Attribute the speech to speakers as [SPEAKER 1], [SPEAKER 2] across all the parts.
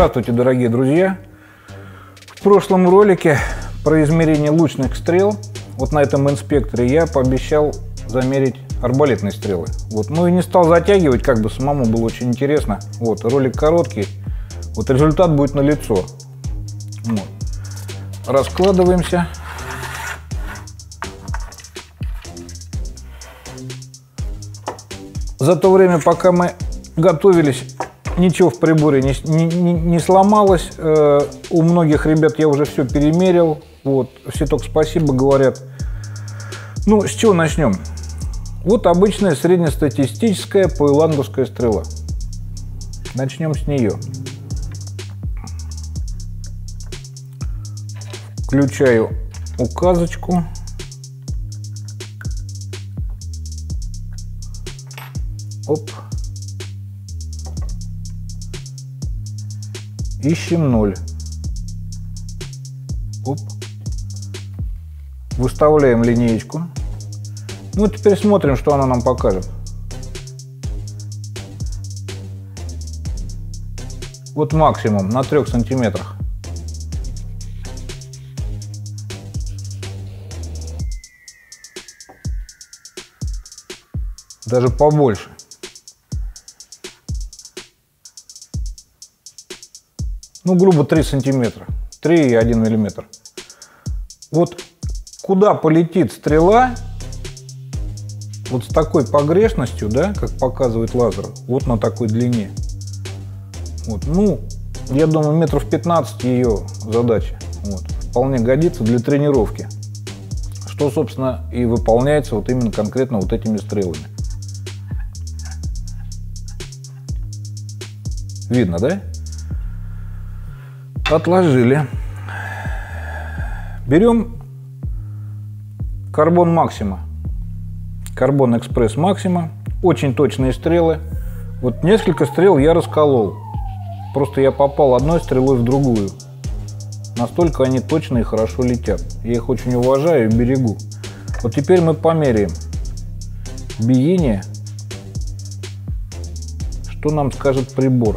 [SPEAKER 1] Здравствуйте, дорогие друзья! В прошлом ролике про измерение лучных стрел, вот на этом инспекторе, я пообещал замерить арбалетные стрелы. Вот. Ну и не стал затягивать, как бы самому было очень интересно. Вот, ролик короткий, вот результат будет налицо. Вот. Раскладываемся. За то время, пока мы готовились, ничего в приборе не сломалось. У многих ребят я уже все перемерил. Вот. Все только спасибо говорят. Ну, с чего начнем? Вот обычная среднестатистическая поэланговская стрела. Начнем с нее. Включаю указочку. Оп. Ищем 0. Оп. Выставляем линеечку. Ну, теперь смотрим, что она нам покажет. Вот максимум на 3 сантиметрах. Даже побольше. Ну, грубо 3 сантиметра. 3,1 миллиметр. Вот куда полетит стрела, вот с такой погрешностью, да, как показывает лазер, вот на такой длине. Вот, ну, я думаю, метров 15 ее задача. Вот, вполне годится для тренировки. Что, собственно, и выполняется вот именно конкретно вот этими стрелами. Видно, да? Отложили. Берем Carbon Maxima. Carbon Express Maxima. Очень точные стрелы. Вот несколько стрел я расколол. Просто я попал одной стрелой в другую. Настолько они точно и хорошо летят. Я их очень уважаю и берегу. Вот теперь мы померяем биение. Что нам скажет прибор?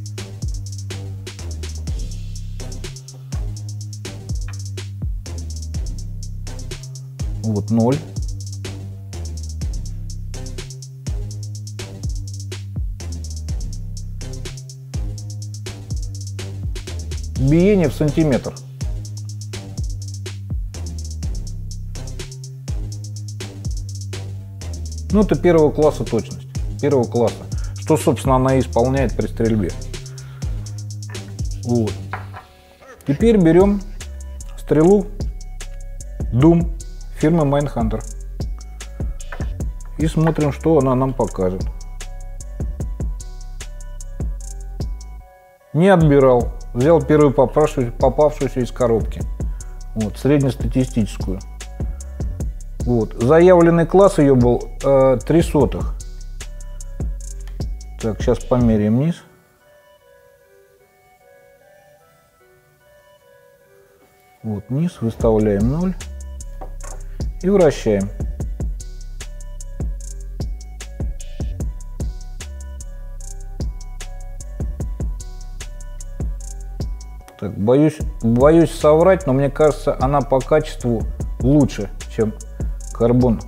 [SPEAKER 1] Вот 0. Биение в сантиметр. Ну, это первого класса точность. Первого класса. Что, собственно, она и исполняет при стрельбе. Вот. Теперь берем стрелу Doom фирмы Mindhunter и смотрим, что она нам покажет. Не отбирал, взял первую попавшуюся из коробки, вот, среднестатистическую. Вот. Заявленный класс ее был 0,03. Так, сейчас померяем низ. Вот низ, выставляем 0. И вращаем. Так, боюсь соврать, но мне кажется, она по качеству лучше, чем Carbon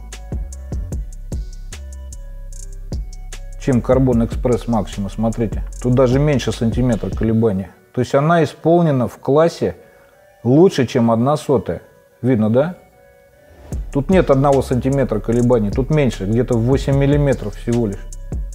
[SPEAKER 1] Express Maxima. Смотрите, тут даже меньше сантиметра колебания. То есть она исполнена в классе лучше, чем 1/100. Видно, да? Тут нет 1 сантиметра колебаний, тут меньше, где-то в 8 миллиметров всего лишь.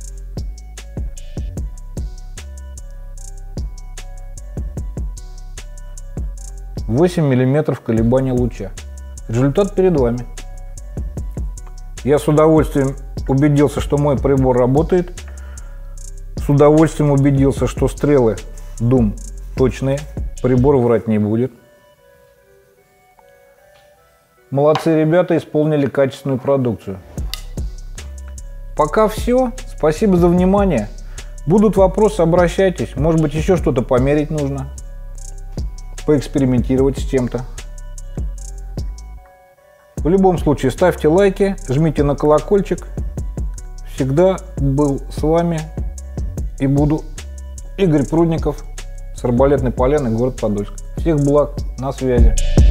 [SPEAKER 1] — 8 миллиметров колебания луча. Результат перед вами. Я с удовольствием убедился, что мой прибор работает. С удовольствием убедился, что стрелы Doom точные, прибор врать не будет. Молодцы ребята, исполнили качественную продукцию. Пока все. Спасибо за внимание. Будут вопросы, обращайтесь. Может быть, еще что-то померить нужно. Поэкспериментировать с чем-то. В любом случае, ставьте лайки, жмите на колокольчик. Всегда был с вами и буду Игорь Прудников. с Арбалетной поляны, город Подольск. Всех благ, на связи.